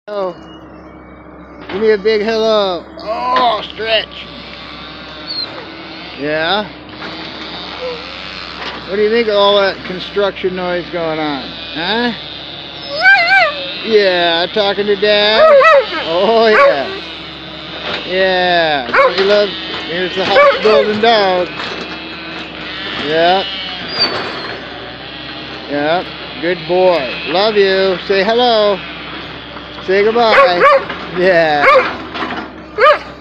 Oh, give me a big hello. Oh, stretch. Yeah? What do you think of all that construction noise going on? Huh? Yeah, talking to Dad? Oh, yeah. Yeah. Don't you love... Here's the house building dog. Yeah. Yeah. Good boy. Love you. Say hello. Say goodbye. Yeah.